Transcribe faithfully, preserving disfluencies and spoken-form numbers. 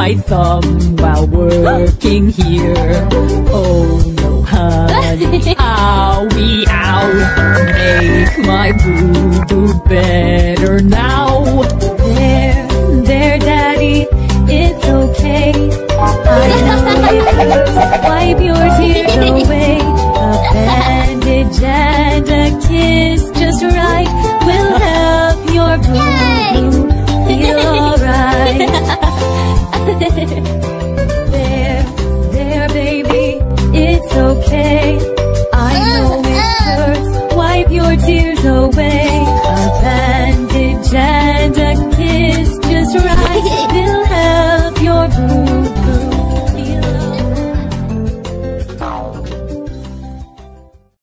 my thumb while working here. Oh no, honey, owie, ow. Make my boo-boo better now. There, there, Daddy, it's okay. I know it hurts. Wipe your tears away. A bandage and a kiss just right will help your boo-boo feel alright. There, there, baby, it's okay. I know it hurts. Wipe your tears away. A bandage and a kiss just right